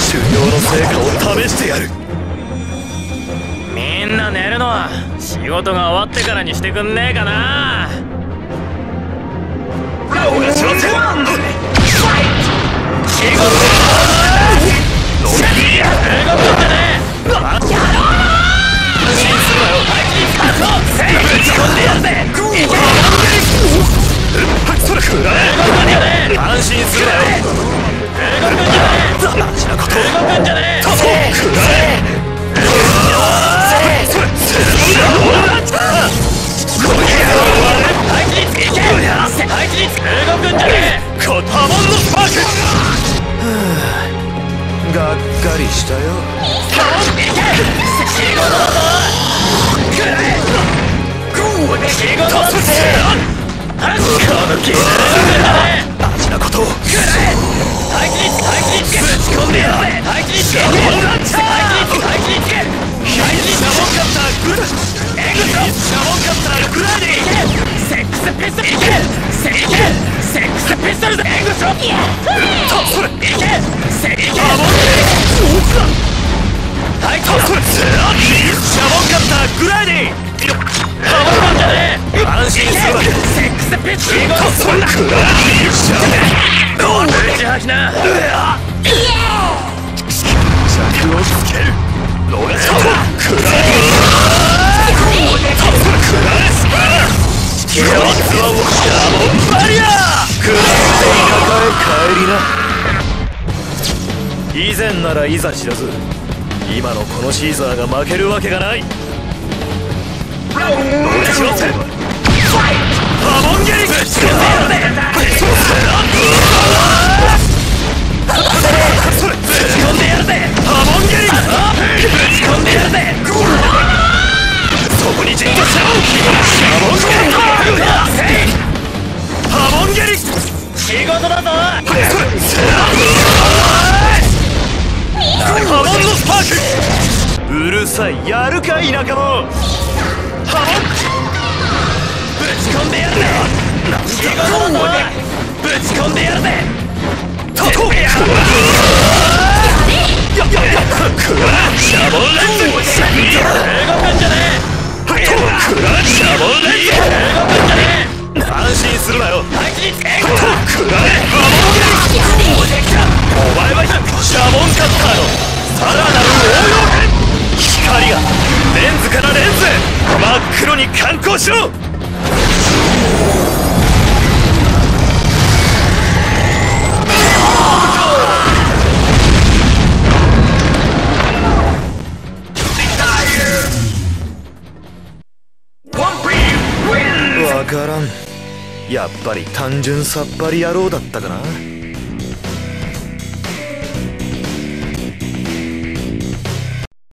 修行の成果を試してやる。 みんな寝るのは仕事が終わってからにしてくんねえかな。 おやしろせ。仕事安心するなよ。大事なことを動くんじゃねえ。くらえ。がっかりしたよ。大事なことをぶち込んでやれ。セックスピストル。セックスピストルだ。援護しろ。それ。いけ。はいとそれ。シャボンカッターグライディング。安心するわ。セックスピストル。それ。グライディング。シャボン。レジ吐きな。尺をつける。逃すこと。グライディング。シャボンバリア。クラ田舎へ帰りな。以前ならいざ知らず、今のこのシーザーが負けるわけがない。俺しろせ。ハモンゲリぶち込んでやるぜ。それぶち込んでやるぜ。ハモンゲリぶち込んでやるぜ。そこにじっとしろ。シャボンカッター。ハモンゲリ仕事だぞ。ハモンのスパーク。うるさい。やるか田舎も。ハモンぶち込んでやるぜ。仕事だぞ。ぶち込んでやるぜ。シャボンレッツ。動くんじゃねえ。シャボンレッツ。動くんじゃねえ。安心するなよ。お前はシャボンカッターのさらなる応用編。光がレンズからレンズへ真っ黒に観光しろ。わからん。やっぱり単純さっぱり野郎だったかな。